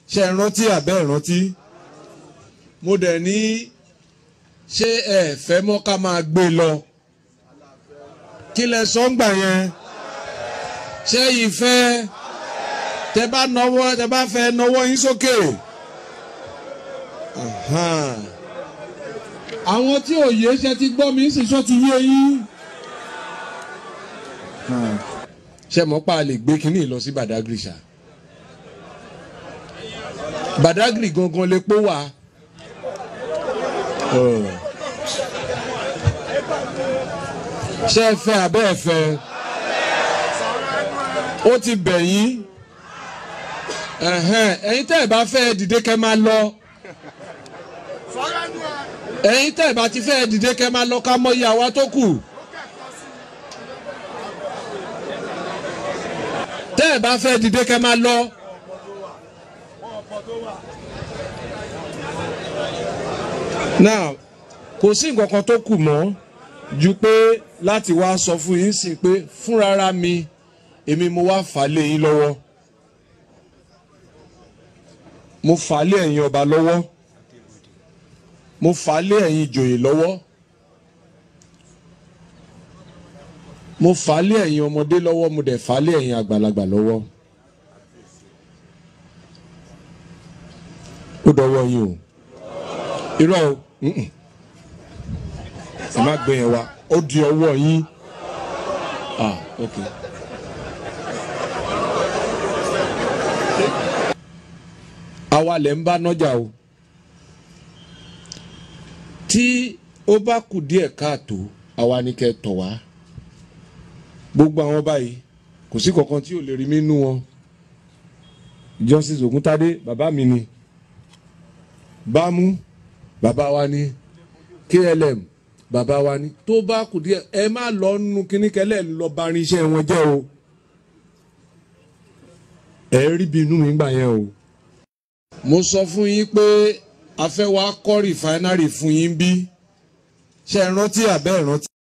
ṣé ẹ rántí àbẹ́ ìrántí mo dẹ̀ ní ṣé ẹ fẹ́ mọ́ ká máa gbé lọ kí lẹ sọ ń gbà yẹn ṣé yìí fẹ́ tẹ bá fẹ́ nawọ́ yín sókè àwọn tí ò yé ṣe ti gbọ́ mi sì sọ ti yé yín ṣé mọ́ pa lè gbé kínní lọ sí Badagry ṣá Badagry gangan lè pọ̀ wá ṣé ẹ fẹ́ abẹ́ ẹ fẹ́ ó ti bẹ̀ yín ẹ̀yin tẹ́ ẹ bá fẹ́ dìde kẹ́ máa lọ ẹ̀yin tẹ́ ẹ bá ti fẹ́ dìde kẹ́ máa lọ ká mọ iye àwa tó kù tẹ́ ẹ bá fẹ́ dìde kẹ́ máa lọ. Now kò sí nǹkan kan tó kù mọ́ ju pé láti wá sọ fún yín sí pé fúnrara mi èmi mo wá fà lé yín lọ́wọ́ mo fà lé ẹ̀yin ọba lọ́wọ́ mo fà lé ẹ̀yin ìjòyè lọ́wọ́ mo fà lé ẹ̀yin ọmọdé lọ́wọ́ mo dẹ̀ fà lé ẹ̀yin àgbàlagbà lọ́wọ́ ó dọwọ́ yín o irọ́ o ẹ má gbé yẹn wá ó di ọwọ́ yín ok. àwa lẹ̀ ń bá nájà o tí ó bá kù díẹ̀ káàtó àwa ni kẹ́ tọ̀ wá gbogbo àwọn báyìí kò sí kankan tí ò lè rí mí nú wọn Justice Ògúntádé bàbá mi ni Bámú bàbá wa ni KLM bàbá wa ni tó bá kù díẹ̀ ẹ má lọ nu kíní kẹlẹ́ lọ bá rin iṣẹ́ wọn jẹ́ o ẹ rí bí inú mi gbà yẹn o. mo sọ fún yín pé a fẹ́ wá kọ́ refinery fún yín bí ṣe é rántí àbẹ́ ìrántí.